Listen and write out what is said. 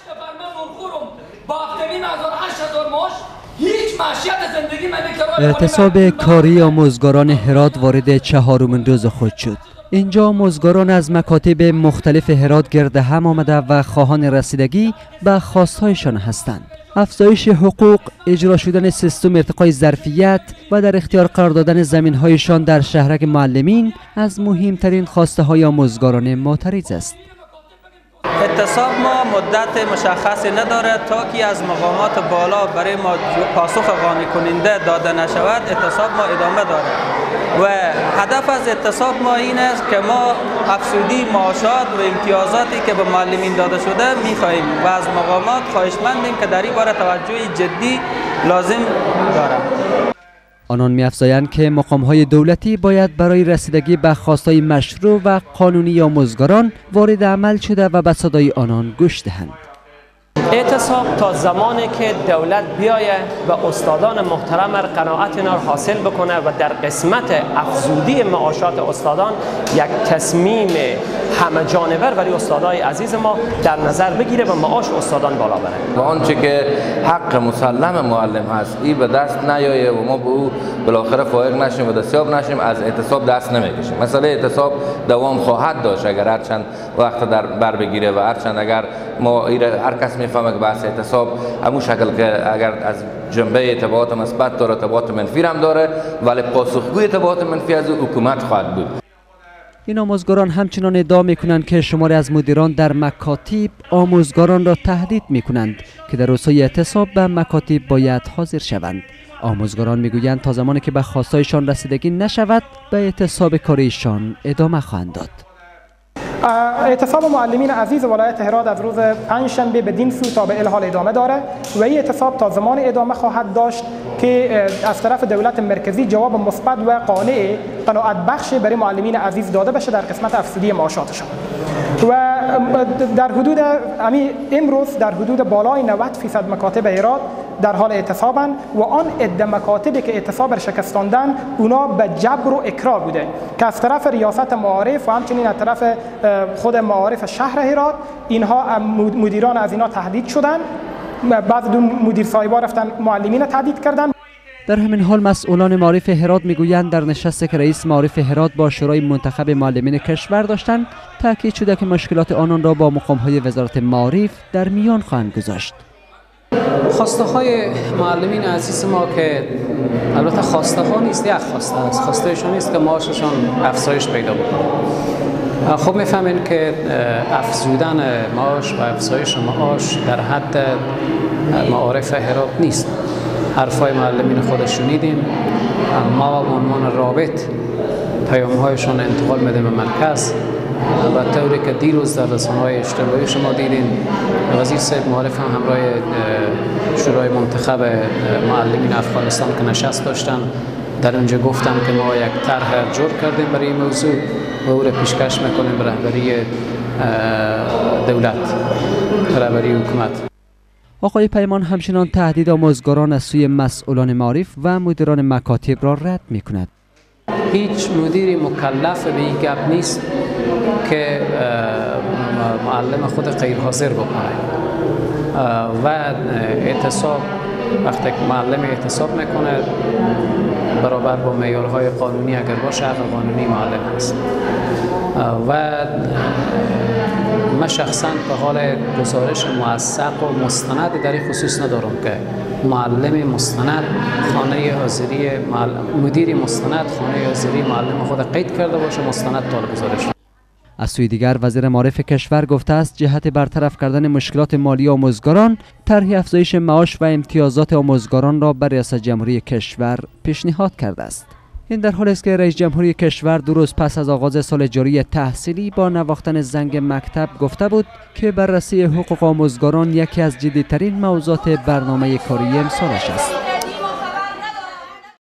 اعتصاب کاری آموزگاران هرات وارد 4مین روز خود شد. اینجا آموزگاران از مکاتب مختلف هرات گرد هم آمده و خواهان رسیدگی به خواستهایشان هستند. افزایش حقوق، اجرا شدن سیستم ارتقای ظرفیت و در اختیار قرار دادن زمین‌هایشان در شهرک معلمین از مهمترین خواسته های آموزگاران معترض است. اعتصاب ما مدت مشخصی نداره تا که از مقامات بالا برای ما پاسخ قانع کننده داده نشود. اعتصاب ما ادامه داره و هدف از اعتصاب ما این است که ما افزودی معاشات و امتیازاتی که به معلمین داده شده می‌خواهیم و از مقامات خواهشمندیم که در این باره توجه جدی لازم دارند. آنان می‌افزایند که مقام‌های دولتی باید برای رسیدگی به خواست‌های مشروع و قانونی آموزگاران وارد عمل شده و به صدای آنان گوش دهند. اعتصاب تا زمانی که دولت بیایه و استادان محترم قناعت اینا را حاصل بکنه و در قسمت افزودی معاشات استادان یک تصمیم همه جانبه برای استادای عزیز ما در نظر بگیره و معاش استادان بالا بره. و آنچه که حق مسلم معلم هست این به دست نیایه و ما به او بالاخره فائق نشیم و دستیاب نشیم، از اعتصاب دست نمیکشیم. مثلا اعتصاب دوام خواهد داشت اگر هرچند وقت در بر بگیره و هرچند اگر ما هر کس میفهمه که بحث اعتصاب همون شکل که اگر از جنبه ارتباط مثبت داره ارتباط منفی هم داره، ولی پاسخگوی ارتباط منفی از حکومت خواهد بود. این آموزگاران همچنان ادعا میکنند که شماری از مدیران در مکاتب آموزگاران را تهدید میکنند که در روزهای اعتصاب به مکاتب باید حاضر شوند. آموزگاران میگویند تا زمانی که به خواستهایشان رسیدگی نشود به اعتصاب کاریشان ادامه خواهند داد. اعتصاب معلمین عزیز ولایت هرات از روز پنجشنبه بدین سو تا به الحال ادامه داره و این اعتصاب تا زمان ادامه خواهد داشت که از طرف دولت مرکزی جواب مثبت و قناعت بخش برای معلمین عزیز داده بشه در قسمت افزودی معاشاتشان. و در حدود امروز در حدود بالای 90% مکاتب هرات در حال اعتصابند و آن عده مکاتبی که اعتصاب را شکستاندن اونا به جبر و اکراه بوده که از طرف ریاست معارف و همچنین از طرف خود معارف شهر هرات اینها مدیران از اینا تهدید شدن. بعض دو مدیر صاحبا رفتن معلمین تهدید کردن. در همین حال مسئولان معارف هرات میگویند در نشستی که رئیس معارف هرات با شورای منتخب معلمین کشور داشتند تاکید شده که مشکلات آنان را با مقام‌های وزارت معارف در میان خواهند گذاشت. خواسته های معلمین عزیز ما که البته خواسته ها نیست، یک خواسته است. خواستهشون نیست که معاششان افزایش پیدا بکنه. خب میفهمین که افزودن معاش و افزایش معاش در حد معارف هرات نیست. حرفای معلمین خودش شنیدین، ما به عنوان رابط پیام‌هایشون انتقال میدیم به مرکز و طوری که دیروز در رسانه‌های اجتماعی شما دیدین وزیر صاحب معارف هم همراه شورای منتخب معلمین افغانستان که نشست داشتن در اونجا گفتن که ما یک طرح جور کردیم برای این موضوع و او را پیشکش میکنیم به رهبری دولت، رهبری حکومت. آقای پیمان همچنان تهدید آموزگاران از سوی مسئولان معارف و مدیران مکاتب را رد میکند. هیچ مدیری مکلف به این گپ نیست که معلم خود غیر حاضر بکنه و اعتصاب وقتی که معلم اعتصاب میکنه برابر با معیارهای قانونی اگر باشه حق قانونی معلم هست و من شخصا به حال گزارش موثق و مستند در این خصوص ندارم که معلم مستند خانه حاضری مدیر مستند خانه حاضری معلم خود قید کرده باشه مستند طالب گزارش. از سوی دیگر وزیر معارف کشور گفته است جهت برطرف کردن مشکلات مالی آموزگاران طرح افزایش معاش و امتیازات آموزگاران را به ریاست جمهوری کشور پیشنهاد کرده است. این در حالی است که رئیس جمهوری کشور 2 روز پس از آغاز سال جاری تحصیلی با نواختن زنگ مکتب گفته بود که بررسی حقوق آموزگاران یکی از جدی‌ترین موضوعات برنامه کاری امسالش است.